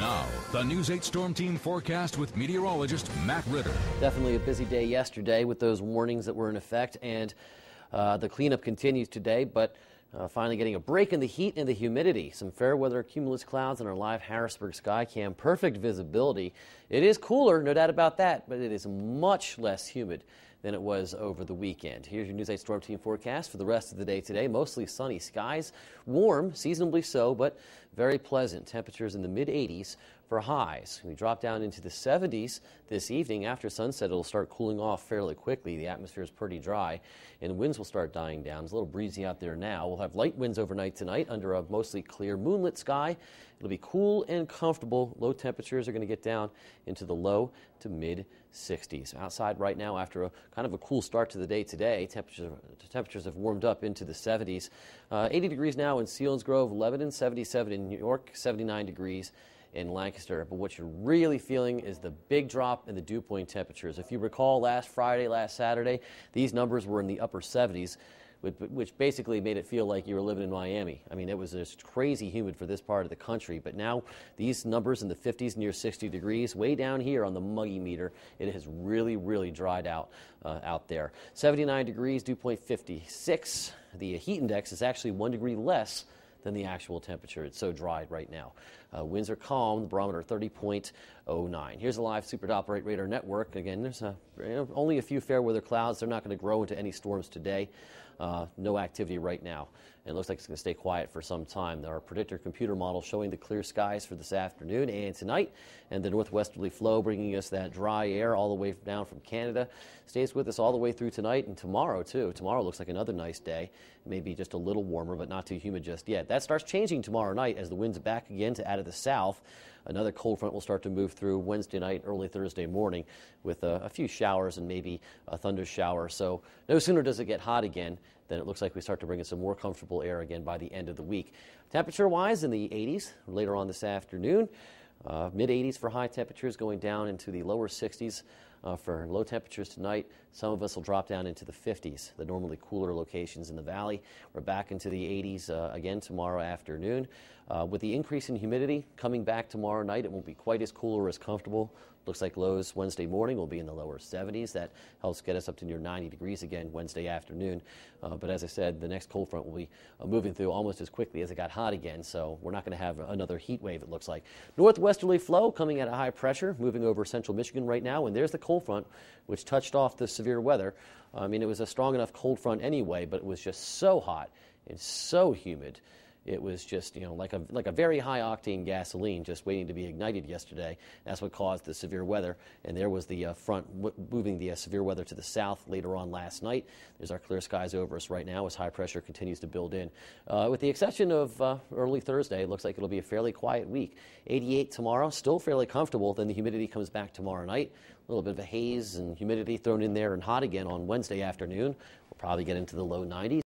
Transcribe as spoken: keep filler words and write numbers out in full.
Now, the News eight Storm Team forecast with meteorologist Matt Ritter. Definitely a busy day yesterday with those warnings that were in effect, and uh, the cleanup continues today, but uh, finally getting a break in the heat and the humidity. Some fair weather cumulus clouds in our live Harrisburg sky cam. Perfect visibility. It is cooler, no doubt about that, but it is much less humid than it was over the weekend. Here's your News eight Storm Team forecast for the rest of the day today. Mostly sunny skies, warm, seasonably so, but very pleasant. Temperatures in the mid eighties for highs. We drop down into the seventies this evening. After sunset, it'll start cooling off fairly quickly. The atmosphere is pretty dry, and winds will start dying down. It's a little breezy out there now. We'll have light winds overnight tonight under a mostly clear moonlit sky. It'll be cool and comfortable. Low temperatures are going to get down into the low to mid sixties. Outside right now, after a kind of a cool start to the day today, temperatures, temperatures have warmed up into the seventies. Uh, eighty degrees now in Selinsgrove, Lebanon, seventy-seven in New York, seventy-nine degrees in Lancaster. But what you're really feeling is the big drop in the dew point temperatures. If you recall, last Friday, last Saturday, these numbers were in the upper seventies. Which basically made it feel like you were living in Miami. I mean, it was just crazy humid for this part of the country. But now these numbers in the fifties, near sixty degrees, way down here on the muggy meter, it has really, really dried out uh, out there. seventy-nine degrees, dew point fifty-six. The heat index is actually one degree less than the actual temperature. It's so dry right now. Uh, winds are calm, the barometer thirty point oh nine. Here's a live Super Doppler eight radar network. Again, there's a, you know, only a few fair weather clouds. They're not going to grow into any storms today. Uh, no activity right now. And it looks like it's going to stay quiet for some time. Our predictor computer model showing the clear skies for this afternoon and tonight, and the northwesterly flow bringing us that dry air all the way down from Canada. Stays with us all the way through tonight and tomorrow, too. Tomorrow looks like another nice day. Maybe just a little warmer, but not too humid just yet. That starts changing tomorrow night as the wind's back again to out of the south. Another cold front will start to move through Wednesday night, early Thursday morning with uh, a few showers and maybe a thunder shower. So no sooner does it get hot again than it looks like we start to bring in some more comfortable air again by the end of the week. Temperature-wise, in the eighties later on this afternoon. Uh, mid eighties for high temperatures, going down into the lower sixties uh, for low temperatures tonight. Some of us will drop down into the fifties, the normally cooler locations in the valley. We're back into the eighties uh, again tomorrow afternoon. Uh, with the increase in humidity coming back tomorrow night, it won't be quite as cool or as comfortable. Looks like lows Wednesday morning will be in the lower seventies. That helps get us up to near ninety degrees again Wednesday afternoon. Uh, but as I said, the next cold front will be uh, moving through almost as quickly as it got hot again, so we're not going to have another heat wave, it looks like. Northwesterly flow coming at a high pressure, moving over central Michigan right now, and there's the cold front, which touched off the severe weather. I mean, it was a strong enough cold front anyway, but it was just so hot and so humid. It was just, you know, like a like a very high octane gasoline just waiting to be ignited yesterday. That's what caused the severe weather. And there was the uh, front w moving the uh, severe weather to the south later on last night. There's our clear skies over us right now as high pressure continues to build in. Uh, with the exception of uh, early Thursday, it looks like it'll be a fairly quiet week. eighty-eight tomorrow, still fairly comfortable. Then the humidity comes back tomorrow night. A little bit of a haze and humidity thrown in there and hot again on Wednesday afternoon. We'll probably get into the low nineties.